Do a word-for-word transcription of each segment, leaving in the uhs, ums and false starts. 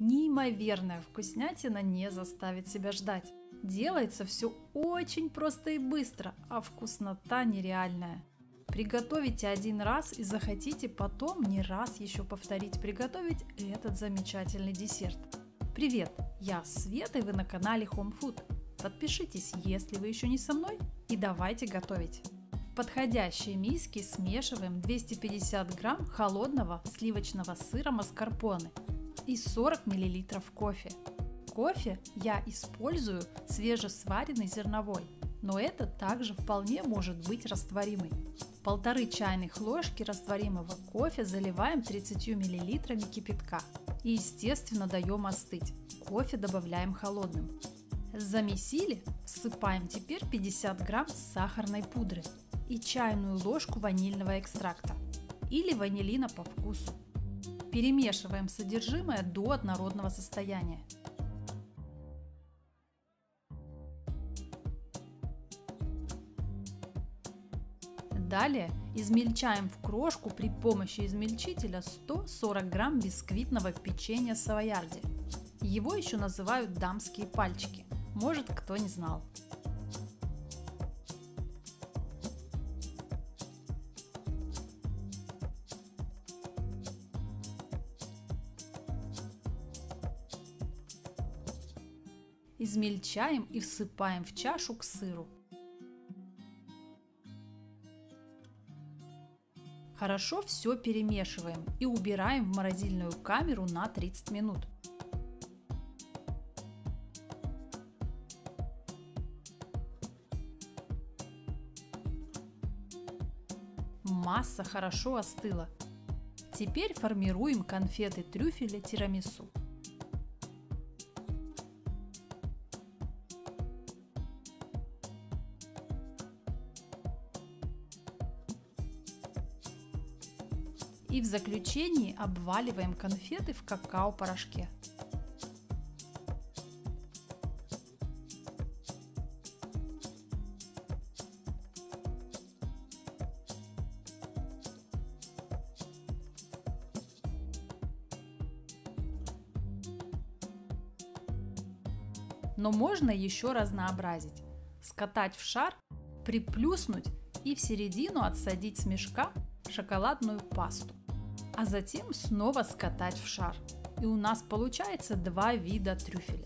Неимоверная вкуснятина не заставит себя ждать. Делается все очень просто и быстро, а вкуснота нереальная. Приготовите один раз и захотите потом не раз еще повторить приготовить этот замечательный десерт. Привет, я Света и вы на канале Home Food. Подпишитесь, если вы еще не со мной, и давайте готовить. В подходящей миске смешиваем двести пятьдесят грамм холодного сливочного сыра маскарпоне и сорок миллилитров кофе. Кофе я использую свежесваренный зерновой, но это также вполне может быть растворимый. Полторы чайных ложки растворимого кофе заливаем тридцатью миллилитрами кипятка и естественно даем остыть. Кофе добавляем холодным. Замесили, всыпаем теперь пятьдесят грамм сахарной пудры и чайную ложку ванильного экстракта или ванилина по вкусу. Перемешиваем содержимое до однородного состояния. Далее измельчаем в крошку при помощи измельчителя сто сорок грамм бисквитного печенья савоярди. Его еще называют дамские пальчики, может кто не знал. Измельчаем и всыпаем в чашу к сыру. Хорошо все перемешиваем и убираем в морозильную камеру на тридцать минут. Масса хорошо остыла. Теперь формируем конфеты трюфеля тирамису. И в заключении обваливаем конфеты в какао-порошке. Но можно еще разнообразить. Скатать в шар, приплюснуть и в середину отсадить с мешка шоколадную пасту. А затем снова скатать в шар. И у нас получается два вида трюфеля.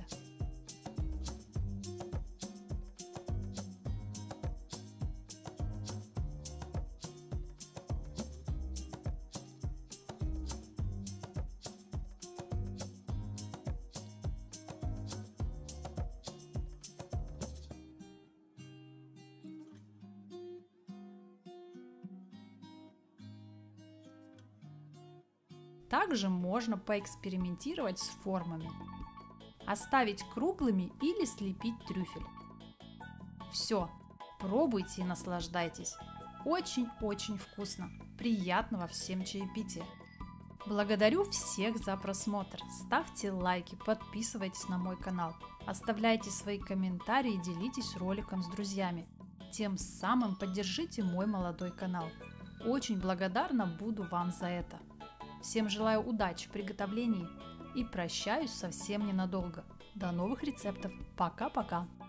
Также можно поэкспериментировать с формами. Оставить круглыми или слепить трюфель. Все, пробуйте и наслаждайтесь. Очень-очень вкусно. Приятного всем чаепития. Благодарю всех за просмотр. Ставьте лайки, подписывайтесь на мой канал. Оставляйте свои комментарии и делитесь роликом с друзьями. Тем самым поддержите мой молодой канал. Очень благодарна буду вам за это. Всем желаю удачи в приготовлении и прощаюсь совсем ненадолго. До новых рецептов. Пока-пока!